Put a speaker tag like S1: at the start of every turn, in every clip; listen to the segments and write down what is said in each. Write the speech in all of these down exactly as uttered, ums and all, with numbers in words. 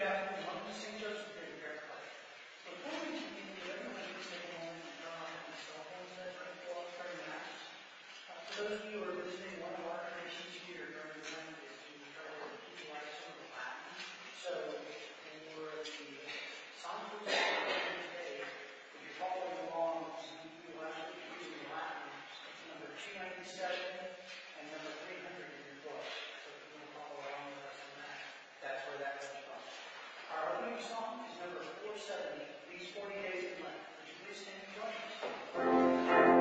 S1: Catholic, and welcome to Saint Joseph Day Prayer Club. Before we begin, would everyone please take a moment and turn off any cell phones that are twenty-four hours during Mass? Uh, for those of you who are visiting, one of our traditions here during the Lent is to try to keep life sort of Latin. So, for the Psalm for today, if you're following along, we will actually be using Latin, number two ninety-seven and number three hundred in your book. So if you want to follow along with us on that, that's where that comes from. Our opening song is number four seventy, These forty Days of Lent. Would you please stand and join us?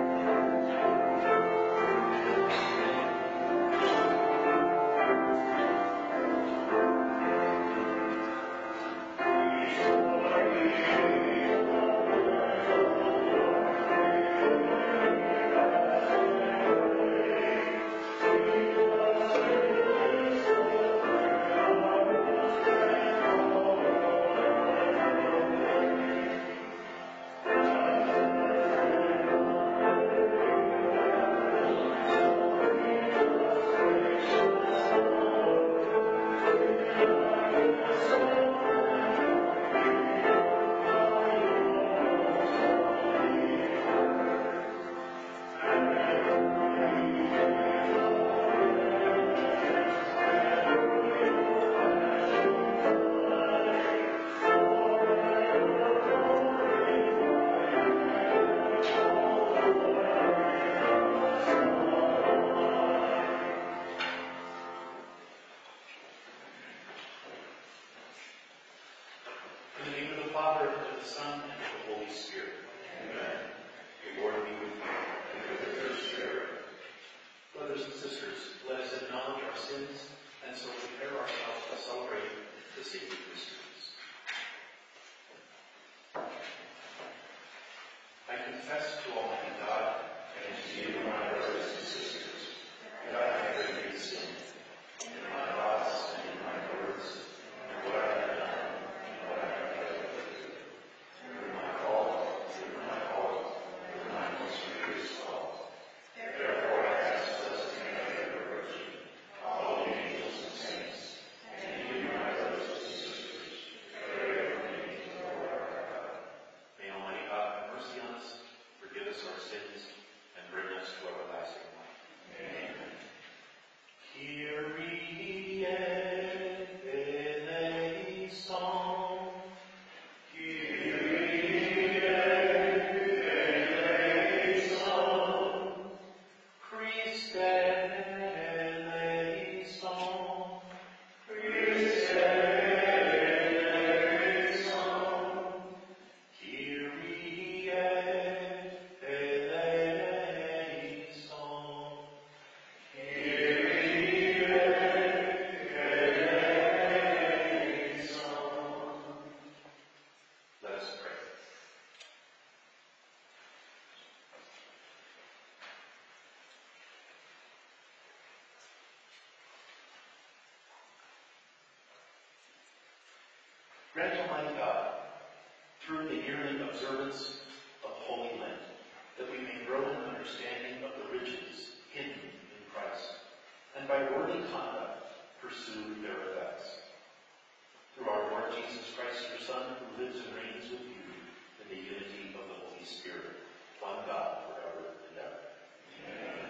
S2: Grant, Almighty God, through the yearly observance of Holy Lent, that we may grow in understanding of the riches hidden in Christ, and by worthy conduct pursue their effects. Through our Lord Jesus Christ, your Son, who lives and reigns with you in the unity of the Holy Spirit, one God, forever and ever. Amen.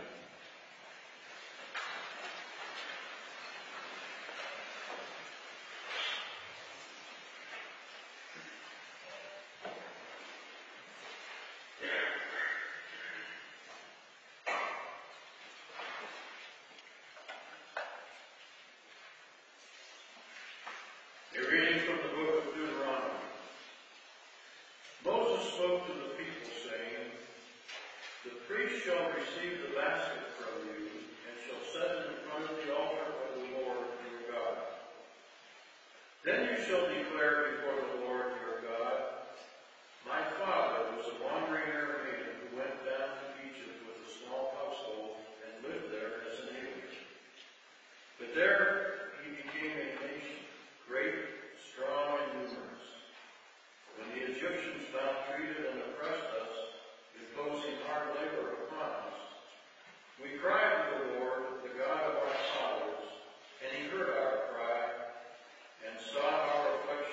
S3: A reading from the book of Deuteronomy. Moses spoke to the people, saying, The priest shall receive the basket from you, and shall set it in front of the altar of the Lord your God. Then you shall declare before the Lord your God, My father was a wandering Aramean who went down to Egypt with a small household and lived there as an alien. But there he became a nation, great, strong, and numerous. When the Egyptians maltreated and oppressed us, imposing hard labor upon us, we cried to the Lord, the God of our fathers, and he heard our cry, and saw our affliction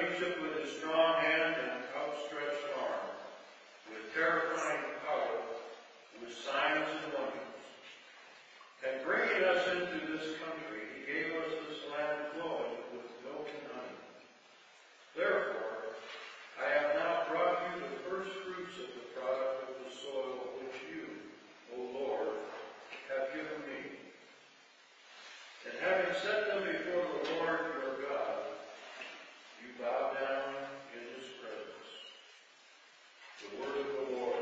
S3: Egypt with his strong hand and outstretched arm, with terrifying power, with signs and wonders. And bringing us into this country, he gave us this land flowing with milk and honey. Therefore, I have now brought you the first fruits of the product of the soil which you, O Lord, have given me. And having set them before the Lord your God, you bow down in his presence. The word of the Lord.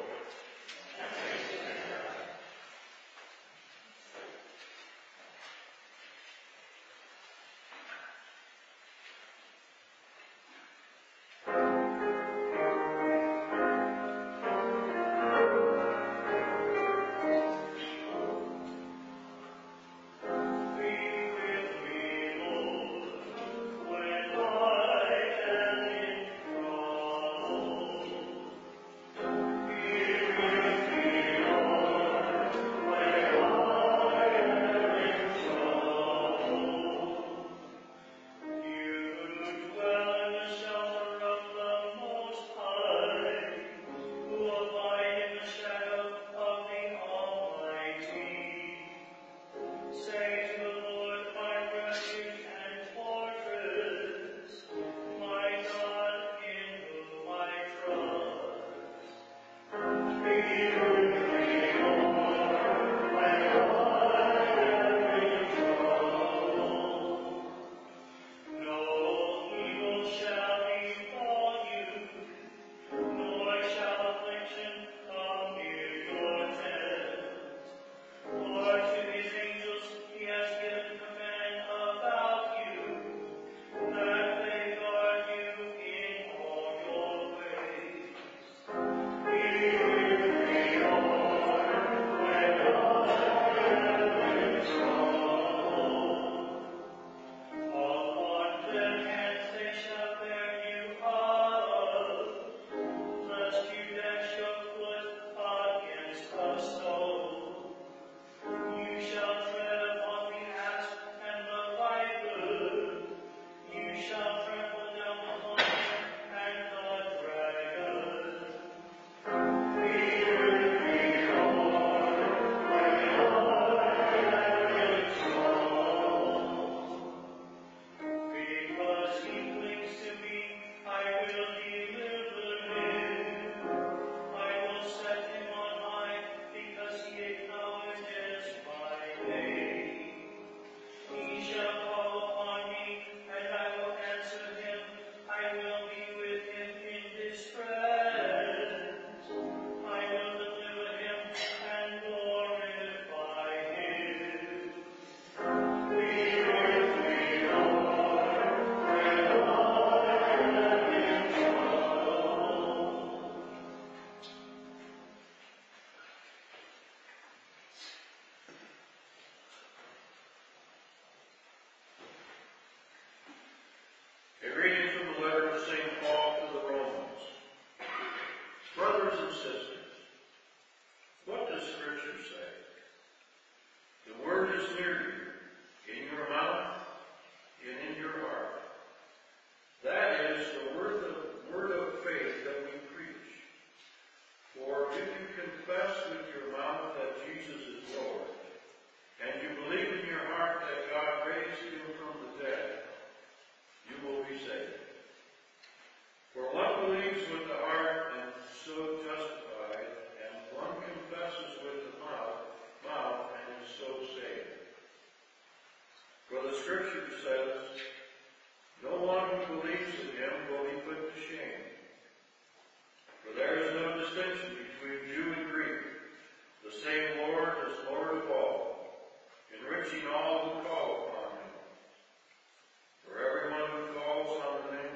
S3: A reading from the letter of Saint Paul to the Romans. Brothers and sisters, what does Scripture say? The word is near you, in your mouth and in your heart. That is the word of, word of faith that we preach. For if you confess with your mouth that Jesus is Lord, and you believe in your heart that God raised him from the dead, you will be saved. For one believes with the heart and so justified, and one confesses with the mouth, mouth and is so saved. For the Scripture says, no one who believes in him will be put to shame. For there is no distinction between Jew and Greek. The same Lord is Lord of all, enriching all who call upon him. For everyone who calls on the name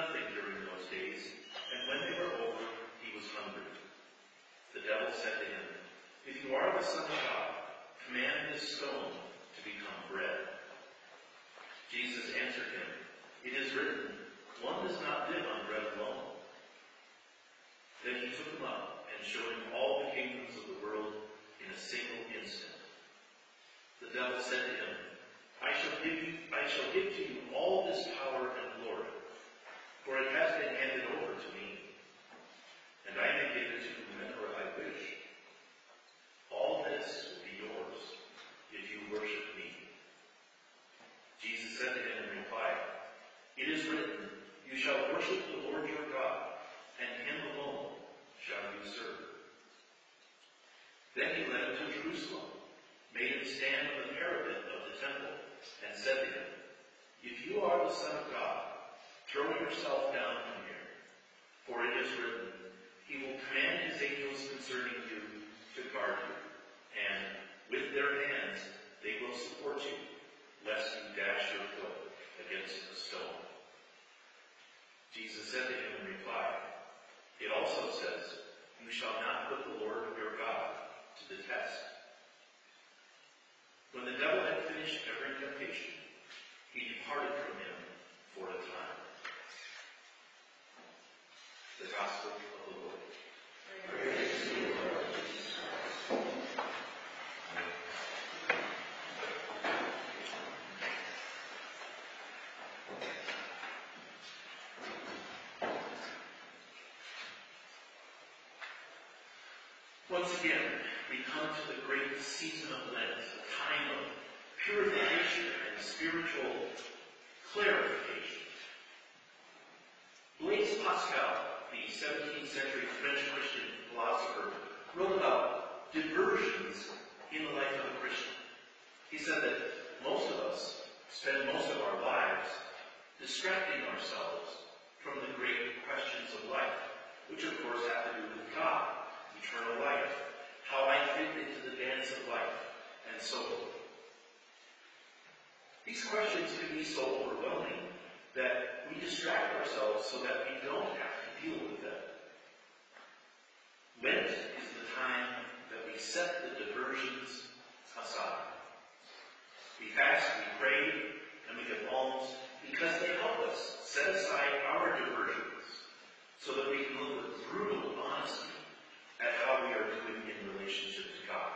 S2: nothing during those days, and when they were over, he was hungry. The devil said to him, "If you are the Son of God, command this stone to become bread." Jesus answered him, "It is written, one does not live on bread alone." Then he took him up and showed him all the kingdoms of the world in a single instant. The devil said to him, I shall give you, I shall give to you all this power and glory, for it has been handed over to me, and I may give it to whomever I wish. All this will be yours if you worship me. Jesus said to him in reply, "It is written, you shall worship the Lord your God, and him alone shall you serve." Then he led him to Jerusalem, made him stand on the parapet of the temple, and said to him, "If you are the Son of God, throw yourself down from here, for it is written, he will command his angels concerning you to guard you, and with their hands they will support you, lest you dash your foot against a stone." Jesus said to him in reply, "It also says, you shall not put the Lord your God to the test." When the devil had finished every temptation, he departed from him for a time. The Gospel of the Lord.
S1: Praise to you, Lord Jesus Christ.
S2: Once again, we come to the great season of Lent, a time of purification and spiritual clarification. Blaise Pascal, the seventeenth century French Christian philosopher, wrote about diversions in the life of a Christian. He said that most of us spend most of our lives distracting ourselves from the great questions of life, which of course have to do with God, eternal life, how I fit into the dance of life, and so forth. These questions can be so overwhelming that we distract ourselves so that we don't have to deal with them. Lent is the time that we set the diversions aside. We fast, we pray, and we give alms because they help us set aside our diversions so that we can look with brutal honesty at how we are doing in relationship to God.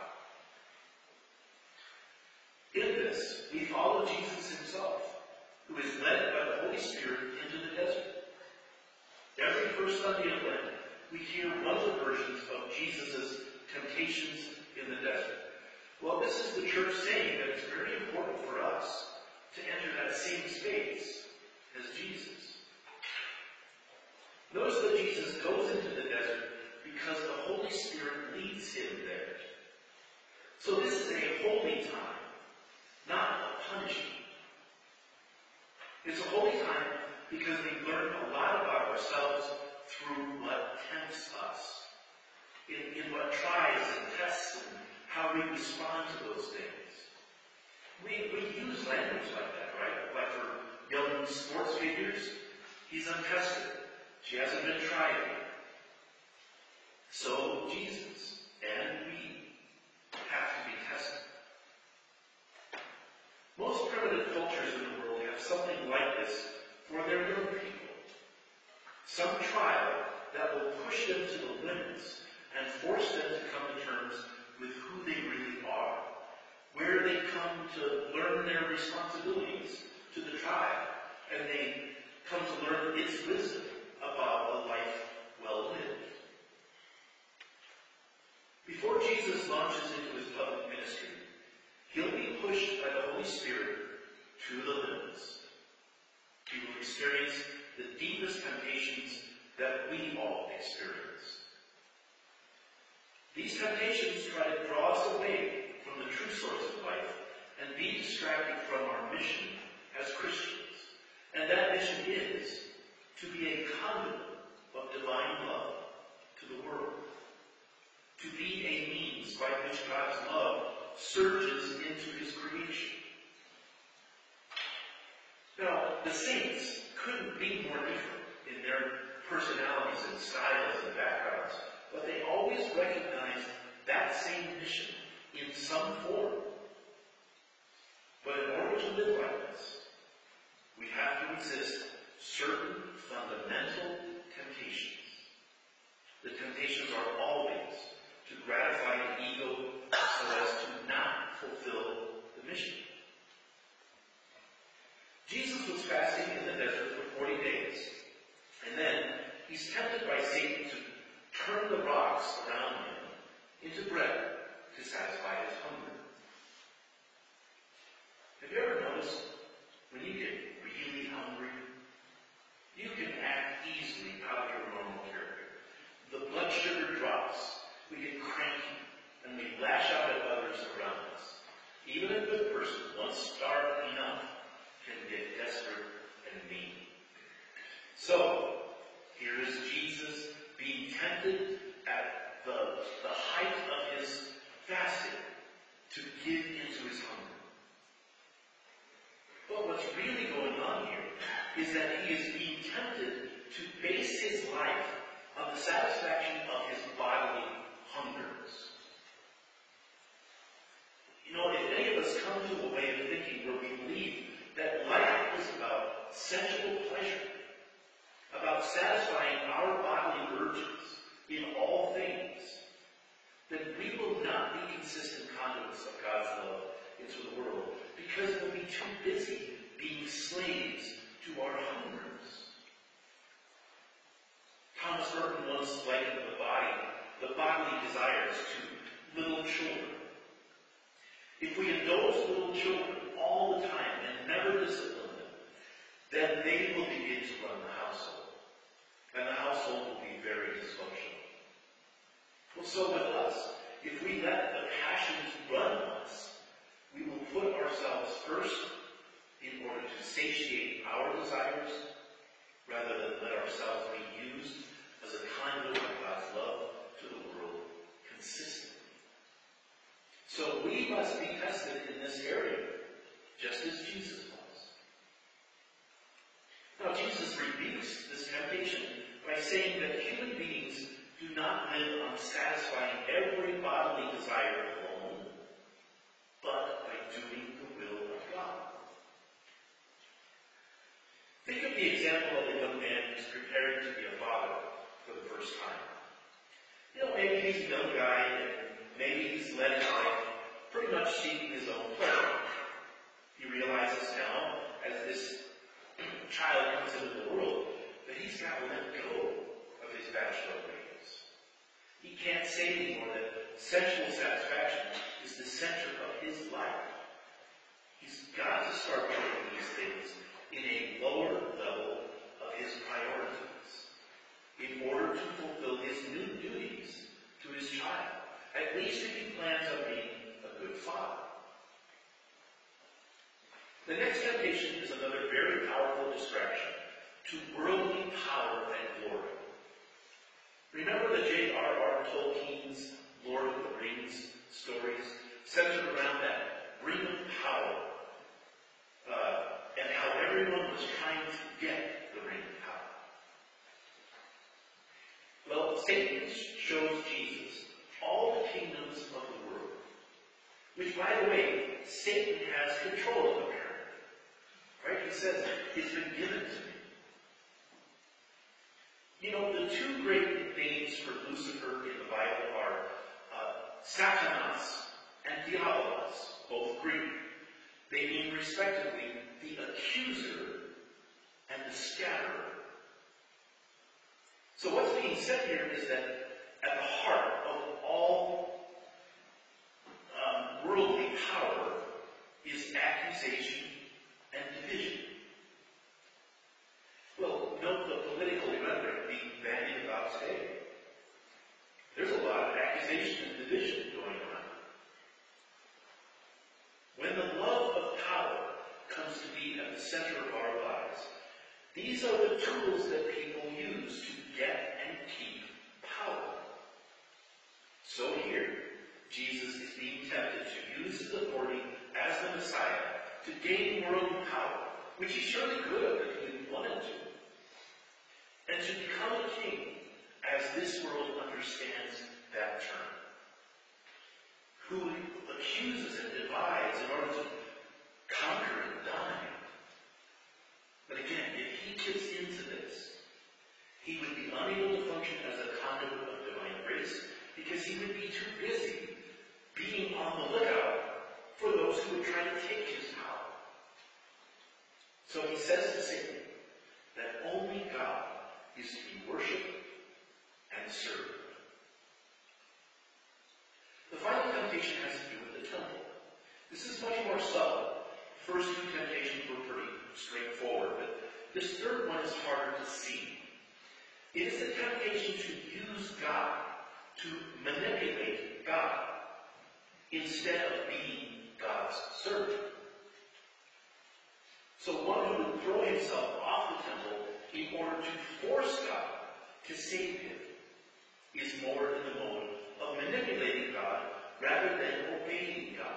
S2: In this, we follow Jesus himself, who is led by the Holy Spirit into the desert. Every first Sunday of Lent, we hear one of the versions of Jesus' temptations in the desert. Well, this is the church saying that it's very important for us to enter that same space as Jesus. Notice that Jesus goes into the desert because the Holy Spirit leads him there. So this is a holy time, not a punishing. It's a holy time because we learn a lot about ourselves through what tempts us, in, in what tries and tests and how we respond to those things. We, we use language like that, right? Like for young sports figures, he's untested. She hasn't been tried yet. So Jesus and we have to be tested. Most primitive cultures in the world have something like this for their young people. Some trial that will push them to the limits and force them to come to terms with who they really are, where they come to learn their responsibilities to the tribe, and they come to learn its wisdom about a life well lived. Before Jesus launches into his public ministry, he'll be pushed by the Holy Spirit to the limits. He will experience the deepest temptations that we all experience. These temptations try to draw us away from the true source of life and be distracted from our mission as Christians. And that mission is to be a conduit of divine love to the world. To be a means by which God's love surges into his creation. Now, the saints couldn't be more different in their personalities and styles and backgrounds, but they always recognized that same mission in some form. But in order to live like this, we have to resist certain fundamental temptations. The temptations are always to gratify the ego so as to not fulfill the mission. Jesus was fasting in the desert for forty days, and then he's tempted by Satan to turn the rocks around him into bread to satisfy his hunger. Have you ever noticed when you get really hungry, you can act easily out of your normal character. The blood sugar drops, we get cranky, and we lash out at others around us. Even a good person, once starved enough, can get desperate and mean. So, here is Jesus being tempted at the, the height of his fasting to give into his hunger. But what's really going on here is that he is being tempted to base his life on the satisfaction of his bodily hungers. You know, if any of us come to a way of thinking where we believe that life is about sensual pleasure, about satisfying our bodily urges in all things, then we will not be consistent conduits of God's love into the world, because we'll be too busy being slaves to our hungers. Thomas Merton once likened the body, the bodily desires to little children. If we indulge little children all the time and never discipline them, then they will begin to run the household. And the household will be very dysfunctional. Well, so with us, if we let the passions run us, we will put ourselves first in order to satiate our desires, rather than let ourselves be used as a conduit of God's love to the world consistently. So we must be tested in this area, just as Jesus was. Now, Jesus rebukes this temptation by saying that human beings do not live on satisfying every bodily desire alone, but by doing the will of God. Think of the example of a young man who's preparing to be a father for the first time. You know, maybe he's a young guy, and maybe he's led his life pretty much seeking his own pleasure. He realizes now, as this child comes into the world, that he's got to let go of his bachelor ways. He can't say anymore that sensual satisfaction is the center of his life. He's got to start putting these things in a lower level of his priorities in order to fulfill his new duties to his child, at least if he plans on being a good father. The next temptation is another very powerful distraction to worldly power and glory. Remember the J R R Tolkien's Lord of the Rings stories centered around that ring of power, uh, and how everyone was trying to get the ring of power. Well, Satan shows Jesus all the kingdoms of the world, which, by the way, Satan has control of, apparently. Right? He says, it's been given to me. You know, the two great names for Lucifer in the Bible are uh, Satanas and Diabolos, both Greek. They mean, respectively, the accuser and the scatterer. So what's being said here is that at the heart of all um, worldly power is accusation and division. Well, note the political rhetoric being bandied about today. There's a lot of accusation and division going on. When the love of power comes to be at the center of our lives, these are the tools that people use to get and keep power. So here, Jesus is being tempted to use his authority as the Messiah to gain worldly power, which he surely could have if he wanted to. and to become a king as this world understands that term, who accuses and divides in order to conquer and dominate. But again, if he gets into this, he would be unable to function as a conduit of divine grace because he would be too busy being on the lookout for those who would try to take his power. So he says to Satan that only God is to be worshipped and served. The final temptation has to do with the temple. This is much more subtle. The first two temptations were pretty straightforward, but this third one is harder to see. It is the temptation to use God, to manipulate God, instead of being God's servant. So one who would throw himself off the temple in order to force God to save him is more in the mode of manipulating God rather than obeying God.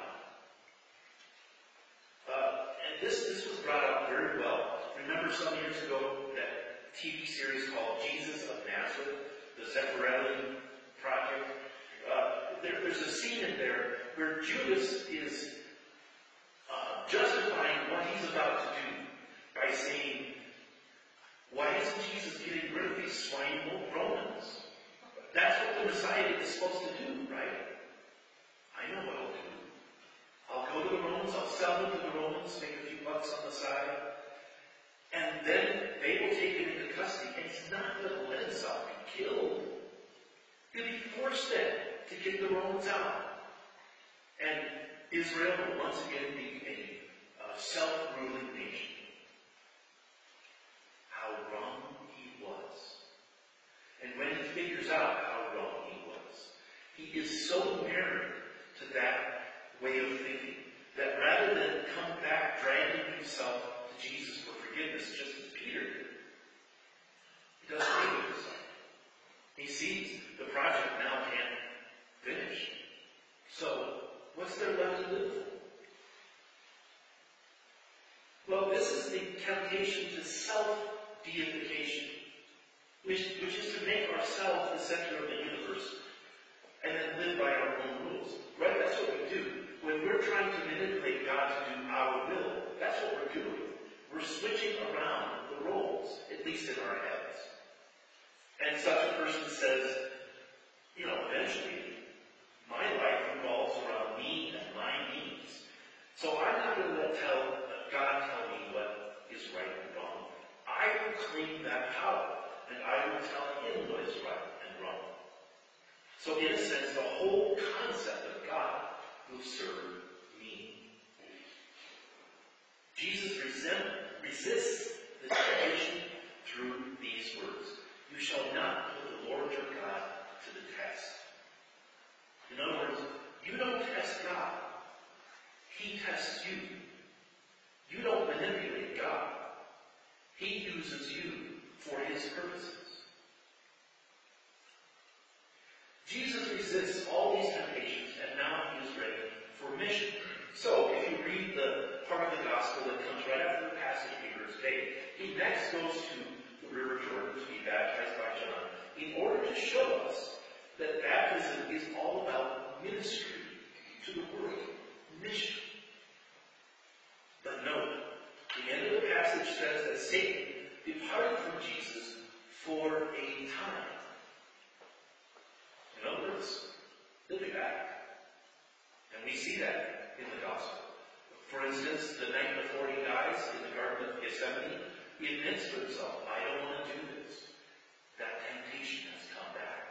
S2: Uh, and this, this was brought up very well. Remember some years ago that T V series called Jesus of Nazareth, the Zeffirelli project? Uh, there, there's a scene in there where Judas is uh, justifying what he's about to do by saying, why isn't Jesus getting rid of these swine Romans? That's what the Messiah is supposed to do, right? I know what I'll do. I'll go to the Romans, I'll sell them to the Romans, make a few bucks on the side, and then they will take him into custody, and he's not going to let himself be killed. He'll be forced then to get the Romans out. And Israel will once again be a uh, self-ruling nation. How wrong he was. And when he figures out how wrong he was, he is so married to that way of thinking that rather than come back dragging himself to Jesus for forgiveness, just as Peter did, he doesn't think of himself. He sees the project now can't finish. So, what's there left to live for? Well, this is the temptation to self-deification, which, which is to make ourselves the center of the universe and then live by our own rules. Right? That's what we do. When we're trying to manipulate God to do our will, that's what we're doing. We're switching around the roles, at least in our heads. And such a person says, you know, eventually, my life revolves around me and my needs. So I'm not going to let tell, God tell me what is right and wrong. I will claim that power, and I will tell him what is right and wrong. So in a sense, the whole concept of God will serve me. Jesus resent, resists the temptation through these words. You shall not put the Lord your God to the test. In other words, you don't test God. He tests you. You don't manipulate God. He uses you for his purposes. Jesus resists all these temptations, and now he is ready for mission. So, if you read the part of the gospel that comes right after the passage we heard today, he next goes to the River Jordan to be baptized by John in order to show us that baptism is all about ministry to the world, mission. But note, the end of the passage says that Satan departed from Jesus for a time. In other words, he'll be back. And we see that in the gospel. For instance, the night before he dies in the Garden of Gethsemane, he admits to himself, I don't want to do this. That temptation has come back.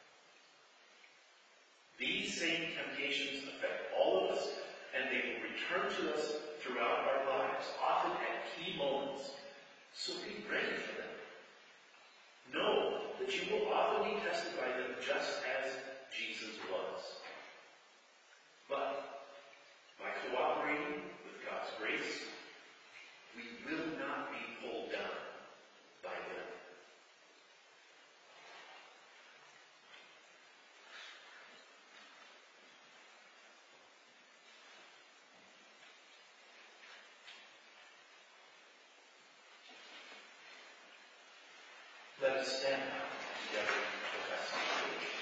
S2: These same temptations affect all of us, and they will return to us throughout our lives, often at key moments. So be ready for them. Know that you will often be tested by them just as Jesus was. But by cooperating with God's grace, we will not be pulled down by them. Let Let us stand now together to profess our faith.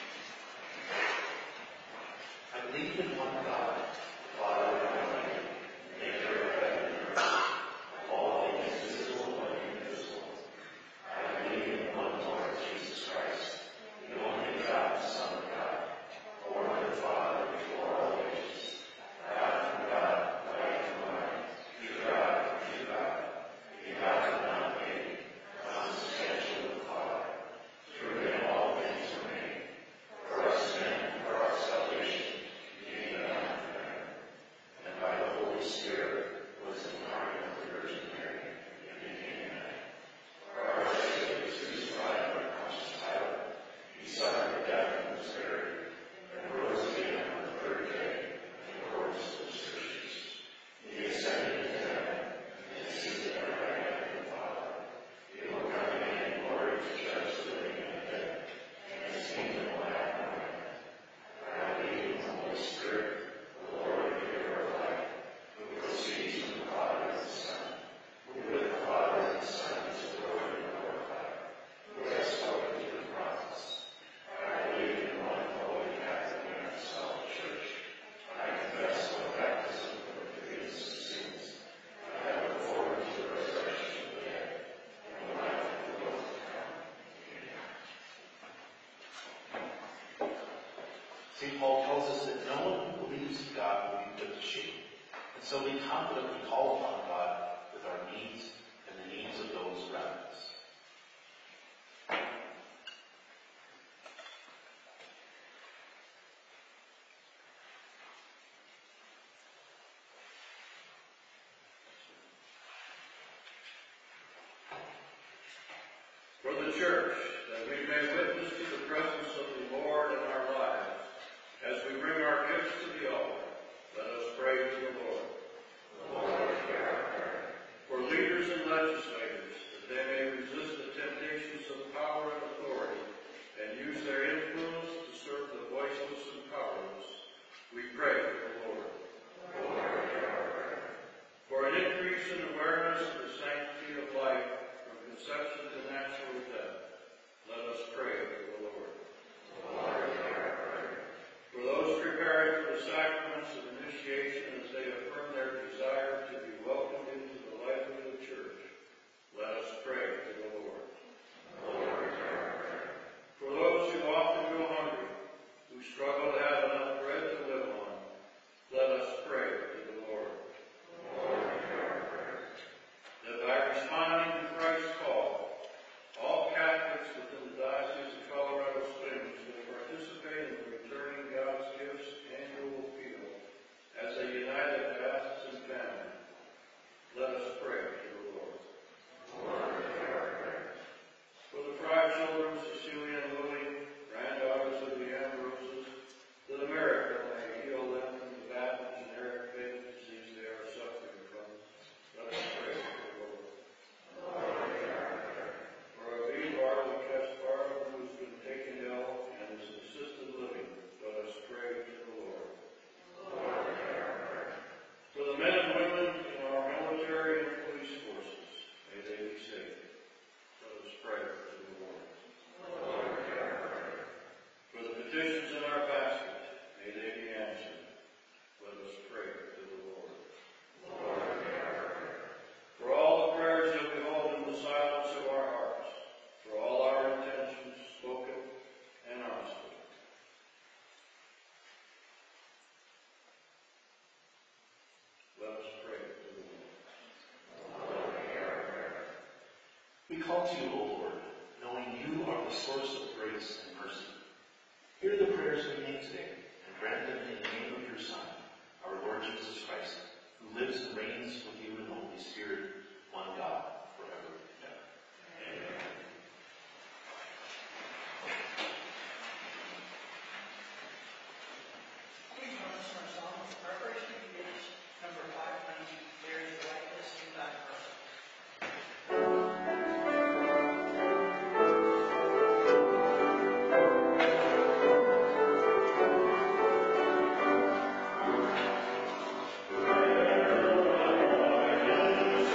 S2: I believe in one God, Father Almighty, maker of heaven and earth, all things visible and invisible. I believe in one Lord Jesus Christ, the only begotten Son of God, born of the Father before all ages, God from God, light from light, true God, true God, begotten, not made, consubstantial with the Father. Through him all things were made. For us men, for our salvation, he came down from heaven, and by the Holy Spirit was incarnate of the Virgin Mary, and became man. For our sake was crucified under Pontius Pilate. He suffered death and was buried, and rose again on the third day, in accordance with the Scriptures. He ascended into heaven, and is seated at the right hand of the Father. He will come again in glory to judge the living and the dead, and his kingdom will have no end. I believe in the Holy Spirit, the Lord and giver of life, who proceeds from the Father and the Son, who with the Father and the Son is adored and glorified, who has spoken to the prophets. I believe in one holy Catholic and apostolic Church. I confess one baptism for the forgiveness of sins. I look forward to the resurrection of the dead and the life of the world to come. Amen. Saint Paul tells us that no one who believes in God will be put to shame, and so we confidently call upon God with our needs and the needs of those around us.
S3: For the Church, that we may witness to the presence of the Lord in our lives, as we bring our gifts to the altar, let us pray to the Lord.
S2: Lord, hear our prayer.
S3: For leaders and legislators, that they may resist the temptations of power and authority, and use their influence to serve the voiceless and powerless, we pray to the Lord.
S2: Lord, hear our prayer.
S3: For an increase in awareness of the sanctity of life from conception to natural death, let us pray to the Lord.
S2: Lord, hear our prayer.
S3: For those preparing for the sacraments of initiation as they affirm their desire to be welcomed into the life of the Church, let us pray to the Lord.
S2: Lord, hear our prayer.
S3: For those who often go hungry, who struggle to have enough bread to live on, let us pray to the Lord.
S2: Lord, hear our prayer.
S3: That by responding to Christ's call, all Catholics within the Diocese of Colorado Springs will participate in returning God's gifts annual appeal as a united diocesan family. Let us pray to the Lord.
S2: Lord, hear our prayer.
S3: For the five children, Cecilia and Lily, granddaughters of the Ambroses, that America may heal them from the bad and generic fatal disease they are suffering from, let us pray to the Lord.
S2: Lord, hear our prayer.
S3: For Aviv Bartley Kaspar, who has been taken ill and is in assisted living, let us pray to the Lord.
S2: Lord, hear our prayer.
S3: For the men and women in our military and police forces, may they be safe. Let us pray to the Lord.
S2: Lord, hear our prayer.
S3: For the petitions in our basket, may they be answered. Let us pray to the Lord.
S2: Lord, hear our prayer.
S3: For all the prayers that we hold in the silence of our hearts, for all our intentions, spoken and unspoken. Let us pray to the Lord.
S2: Lord, hear our prayer. We call to you, O Lord, knowing you are the source of grace and mercy. Hear the prayers we make today, and grant them in the name of your Son, our Lord Jesus Christ, who lives and reigns with you in the Holy Spirit, one God, forever and ever. Amen.
S1: Please join us in our song of preparation of gifts, number five ninety, There is Likeness in Thy Person.
S2: Amen.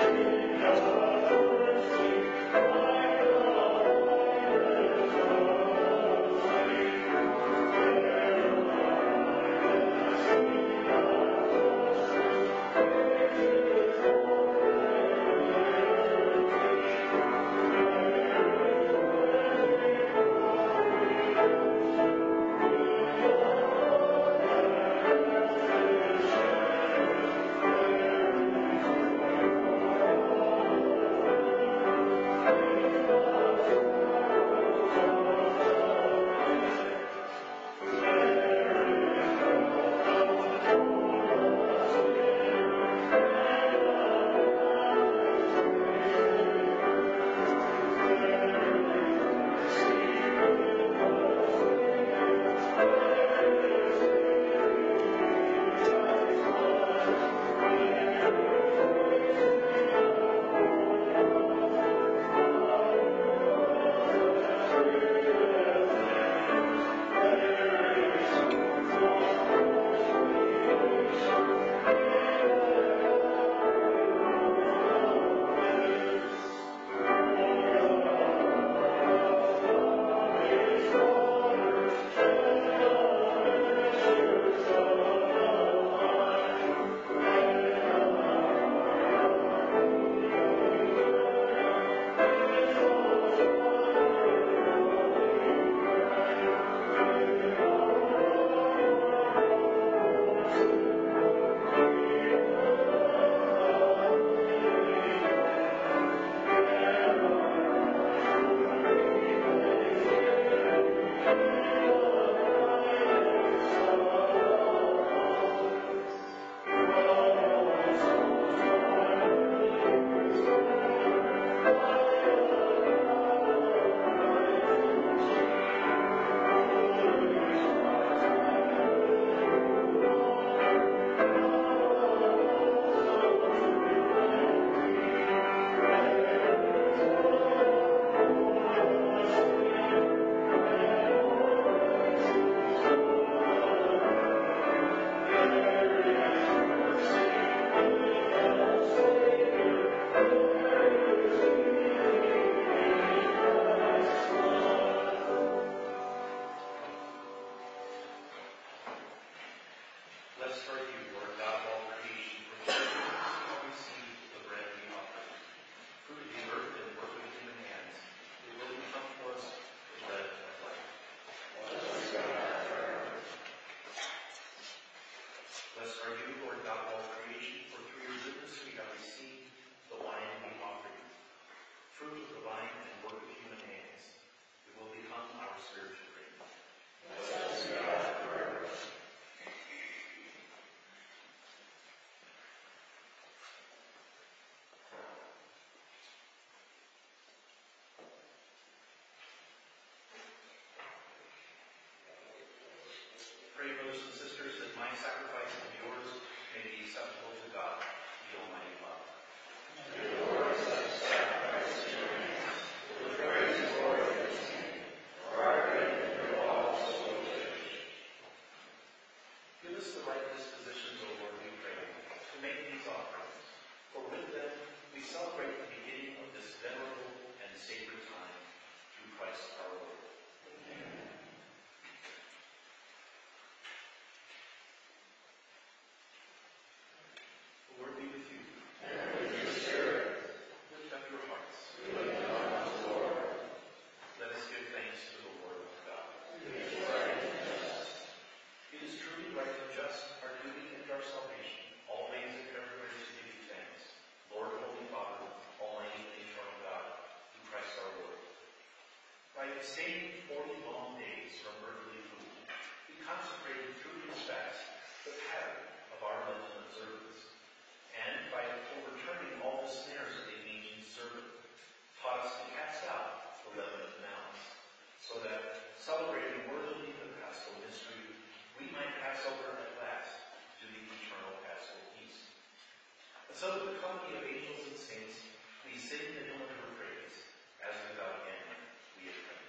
S2: abstaining forty long days from earthly food, he consecrated through his fast the pattern of our Lenten observance, and by overturning all the snares of the ancient serpent, taught us to cast out the leaven of malice, so that, celebrating worthily the Paschal mystery, we might pass over at last to the eternal Paschal feast. And so, with the company of angels and saints, we sing the hymn of her praise, as without end we acclaim.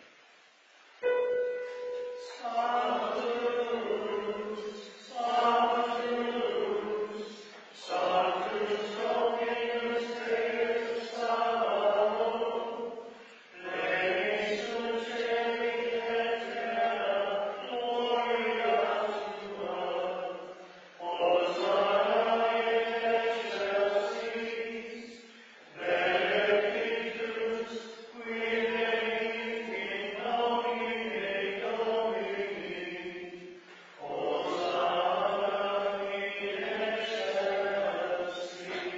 S1: Sanctus, Sanctus, Sanctus Dominus Deus Sabaoth, Plenius Celi et terra, gloria tua, Hosanna in excelsis, benedictus qui venit in nomine Domini, Hosanna in excelsis.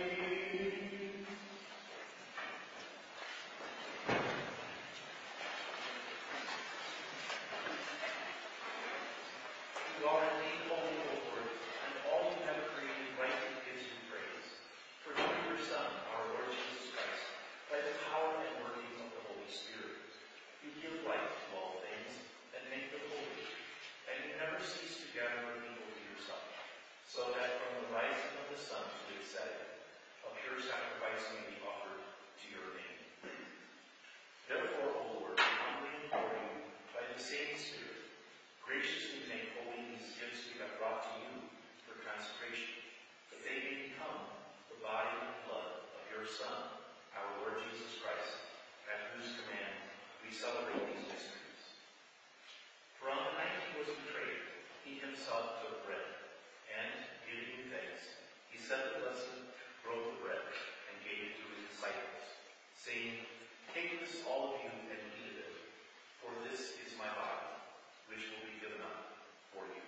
S2: You are indeed holy, O Lord, and all you have created rightly gives you praise. For through your Son, our Lord Jesus Christ, by the power and working of the Holy Spirit, you give life to all things and make them holy. And you never cease to gather a people to yourself, so that from the rising of the sun to its setting, a pure sacrifice may be offered to your name. Therefore, O Lord, we humbly implore you, by the same Spirit, graciously make holy these gifts we have brought to you for consecration, that they may become the body and blood of your Son, our Lord Jesus Christ, at whose command we celebrate these mysteries. For on the night he was betrayed, he himself took bread, and, giving you thanks, he said the blessing, broke the bread, and gave it to his disciples, saying, "Take this, all of you, and eat of it, for this is my body, which will be given up for you."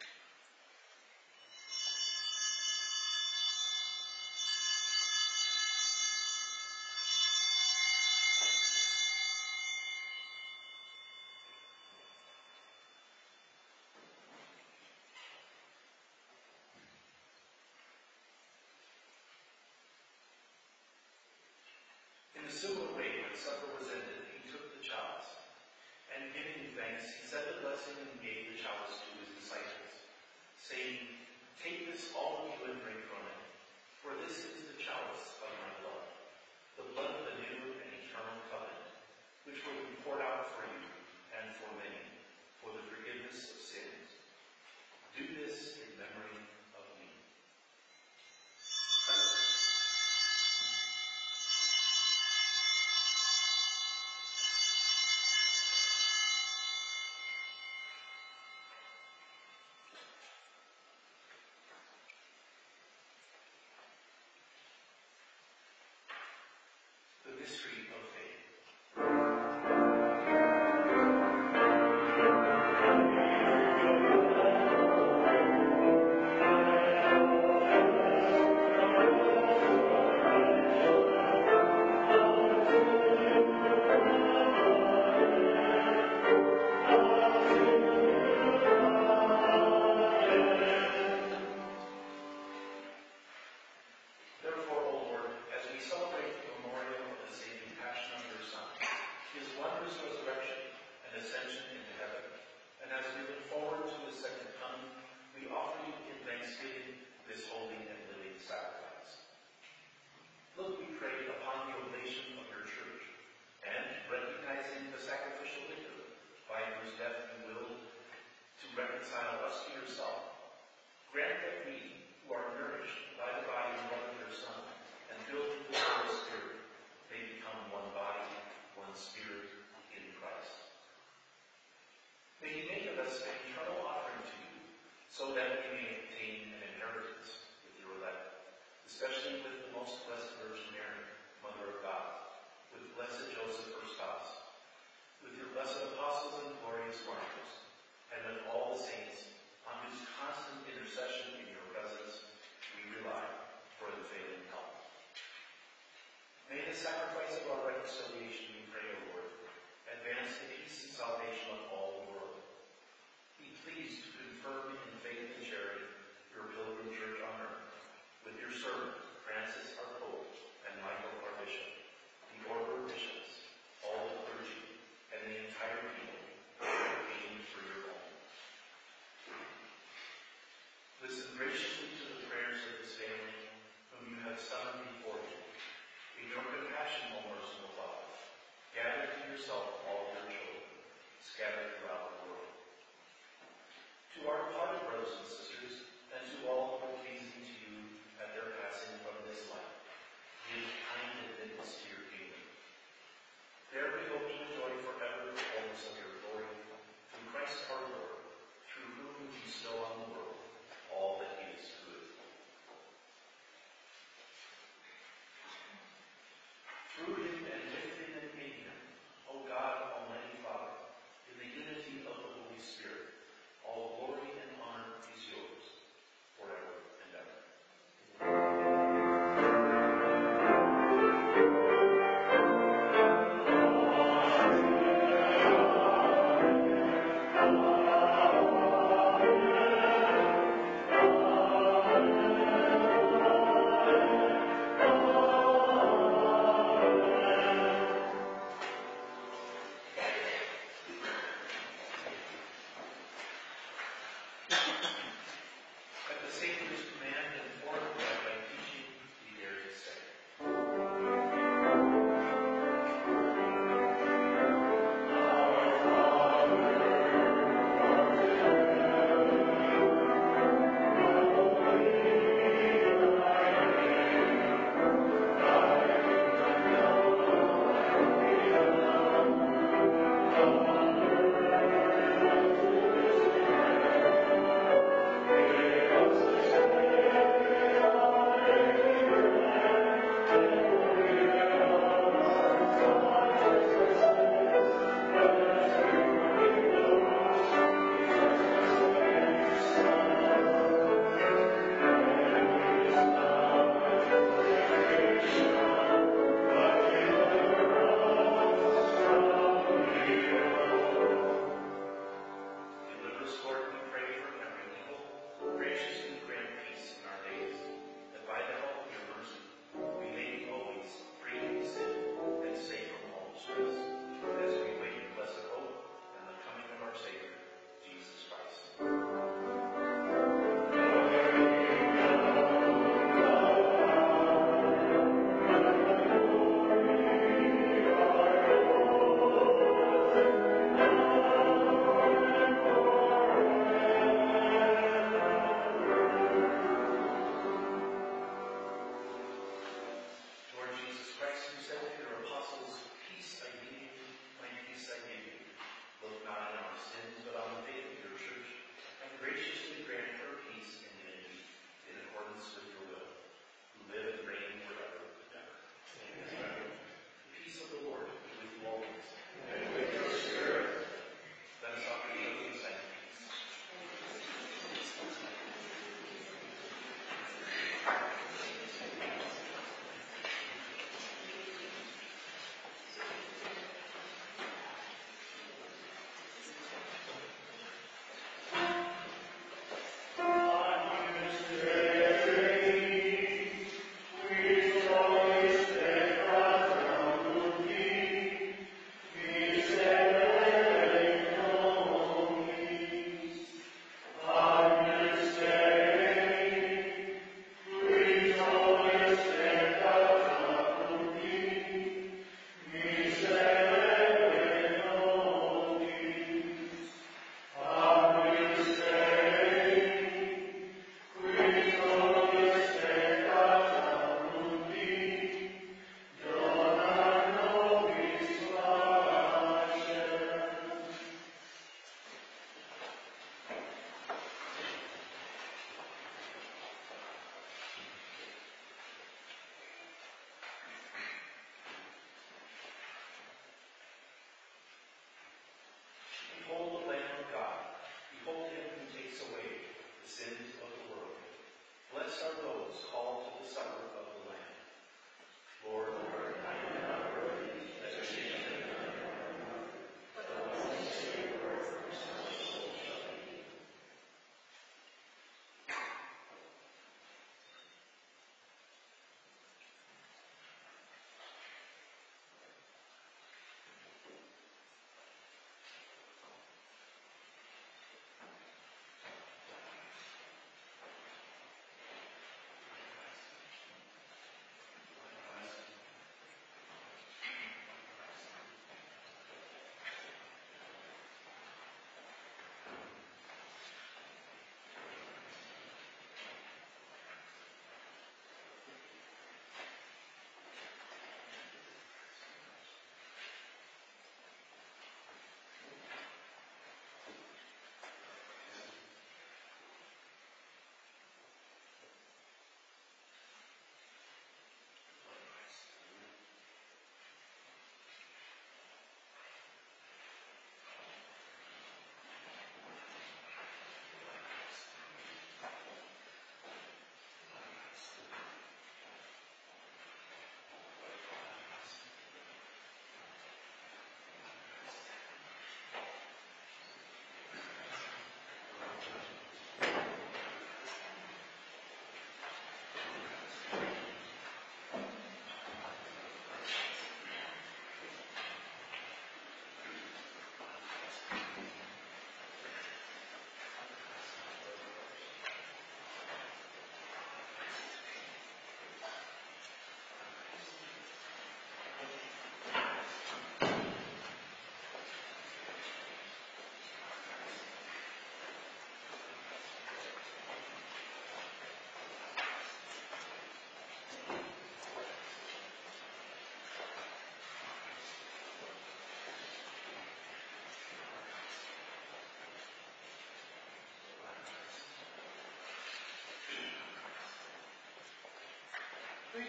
S2: In a similar way, when supper was ended, he took the chalice, and giving you thanks, he said the blessing and gave the chalice to his disciples, saying, "Take this, all of you, and drink from it, for this is the chalice of my blood, the blood of the new and eternal covenant, which will be poured out for you and for many, for the forgiveness of sins. Do this in memory of me." The mystery of faith. Therefore, O Lord, as we celebrate the memorial of the saving passion of your Son, his wondrous resurrection and ascension into heaven, and as we look forward to his second coming, we offer you in thanksgiving this holy and living sacrifice. Look, we pray, upon the oblation of your church, and recognizing the sacrificial victim by whose death you willed to reconcile us to yourself, grant that we, who are nourished by the body and blood of your Son, and filled with the Holy Spirit, may become one body, one spirit in Christ. May he make of us an eternal offering to you, so that we may obtain an inheritance with your elect, especially with the most blessed Virgin Mary, Mother of God, with blessed Joseph, her spouse, with your blessed apostles and glorious martyrs, and with all the saints, on whose constant intercession in your presence we rely for the failing help. May the sacrifice of our reconciliation, we pray, O Lord, and advance the peace and salvation of all the world. Be pleased to confirm in faith and charity your pilgrim church on earth, with your servant, Francis our Pope, and Michael our Bishop, the order of bishops, all the clergy, and the entire people waiting for your own. Listen graciously to the prayers of this family, whom you have summoned before you. In your compassion, O merciful Father, gather to yourself all your children, scattered throughout the world. To our departed brothers and sisters, and to all who are pleasing to you at their passing from this life, give kind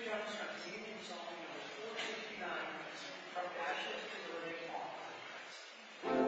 S1: John Smith, singing song number four sixty-nine, From Ashes to the Living Offering.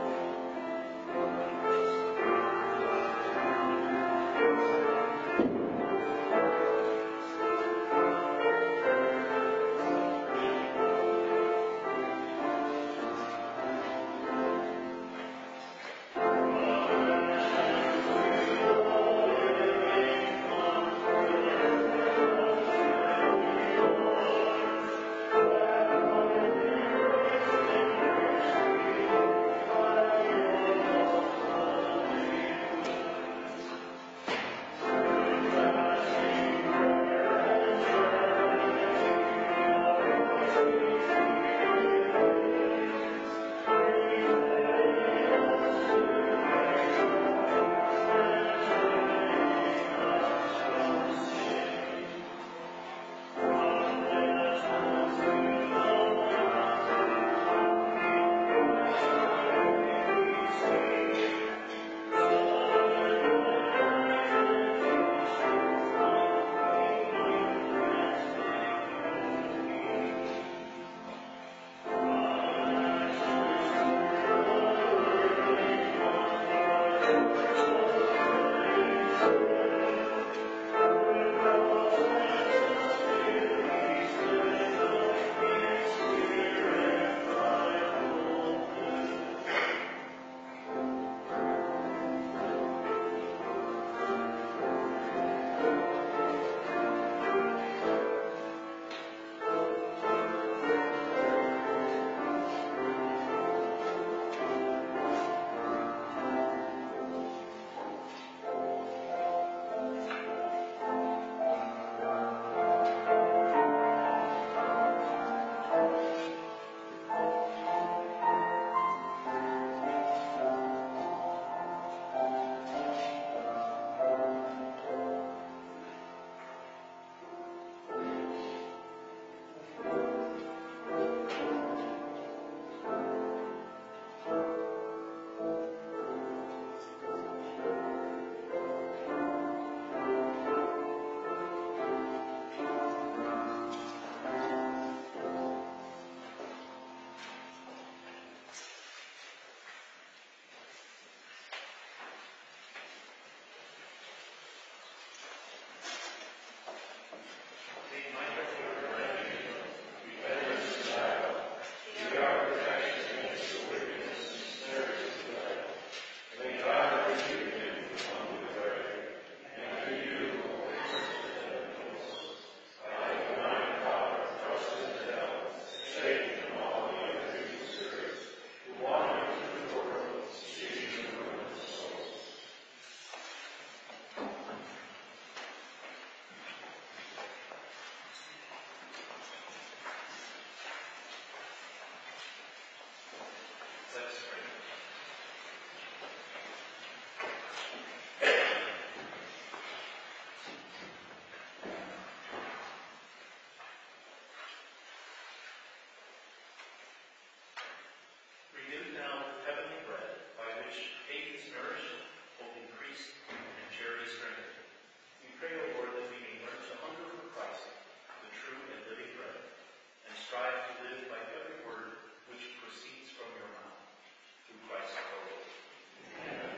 S2: Renewed now with heavenly bread, by which faith is nourished, hope increased, and charity strengthened. We pray, O Lord, that we may learn to hunger for Christ, the true and living bread, and strive to live by every word which proceeds from your mouth. Through Christ our Lord. Amen.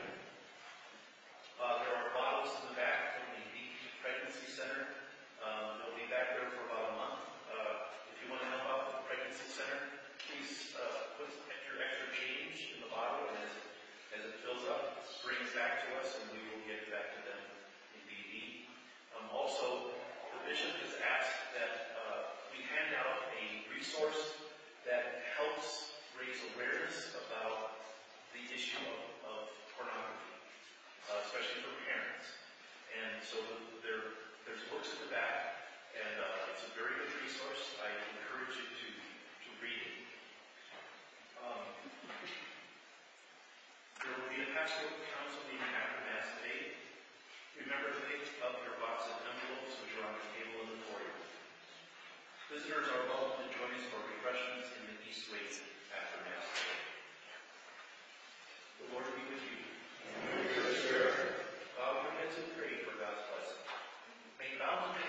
S2: Uh, there are bottles in the back from the B P Pregnancy Center. Um, they'll be back there for about a month. Uh, if you want to help out with the Pregnancy Center, please uh, put your extra change in the bottle, and as, as it fills up, bring it back to us, and we will get it back to them in B D. Um, also, the bishop has asked that uh, we hand out a resource that helps raise awareness about the issue of, of pornography, uh, especially for parents. And so there, there's books at the back, and uh, it's a very good resource. I encourage you to, to read it. Um, there will be a pastoral council meeting after Mass today. Remember to pick up your box of envelopes which are on the table in the foyer. Visitors are welcome to join us for refreshments in the East Wing after Mass today. The Lord be with you. And with your spirit. Bow your heads and pray for God's blessing. May bound